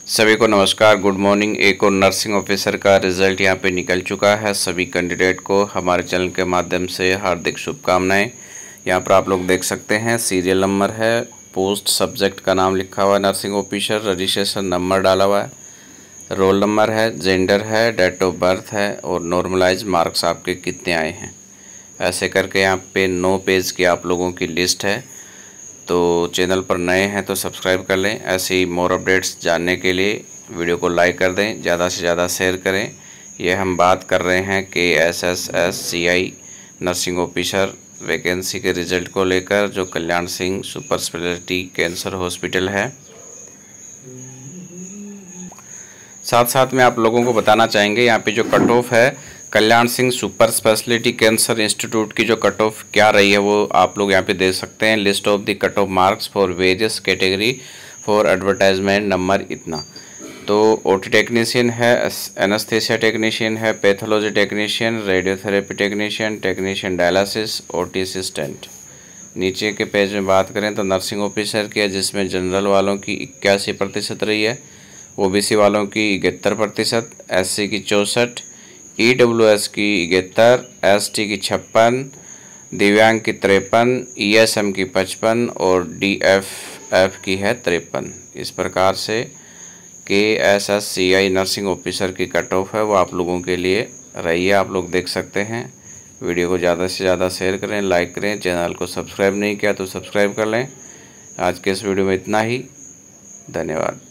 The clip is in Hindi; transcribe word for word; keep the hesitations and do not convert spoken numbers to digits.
सभी को नमस्कार, गुड मॉर्निंग। एक और नर्सिंग ऑफिसर का रिज़ल्ट यहाँ पे निकल चुका है। सभी कैंडिडेट को हमारे चैनल के माध्यम से हार्दिक शुभकामनाएं। यहाँ पर आप लोग देख सकते हैं सीरियल नंबर है, पोस्ट सब्जेक्ट का नाम लिखा हुआ है नर्सिंग ऑफिसर, रजिस्ट्रेशन नंबर डाला हुआ है, रोल नंबर है, जेंडर है, डेट ऑफ बर्थ है और नॉर्मलाइज मार्क्स आपके कितने आए हैं। ऐसे करके यहाँ पे नौ पेज की आप लोगों की लिस्ट है। तो चैनल पर नए हैं तो सब्सक्राइब कर लें। ऐसे ही मोर अपडेट्स जानने के लिए वीडियो को लाइक कर दें, ज़्यादा से ज़्यादा शेयर करें। ये हम बात कर रहे हैं कि S S S C I nursing officer vacancy के रिज़ल्ट को लेकर, जो Kalyan Singh super speciality cancer hospital है। साथ साथ में आप लोगों को बताना चाहेंगे यहाँ पे जो कट ऑफ है Kalyan Singh super speciality cancer institute की जो कट ऑफ क्या रही है वो आप लोग यहाँ पे देख सकते हैं। List of the cut off marks for various category for advertisement number इतना। तो ओटी टेक्नीशियन है, एनेस्थेसिया टेक्नीशियन है, pathology technician, radiotherapy technician, technician dialysis, OT assistant. नीचे के पेज में बात करें तो नर्सिंग ऑफिसर की है, जिसमें जनरल वालों की इक्यासी प्रतिशत रही है, ओबीसी वालों की इकहत्तर प्रतिशत, एससी की चौंसठ, ई डब्ल्यू एस की इकहत्तर, एस टी की छप्पन, दिव्यांग की तिरपन, ई एस एम की पचपन और डी एफ एफ की है तिरपन। इस प्रकार से K S S C I nursing officer की कट ऑफ है वो आप लोगों के लिए रही है। आप लोग देख सकते हैं। वीडियो को ज़्यादा से ज़्यादा शेयर करें, लाइक करें। चैनल को सब्सक्राइब नहीं किया तो सब्सक्राइब कर लें। आज के इस वीडियो में इतना ही। धन्यवाद।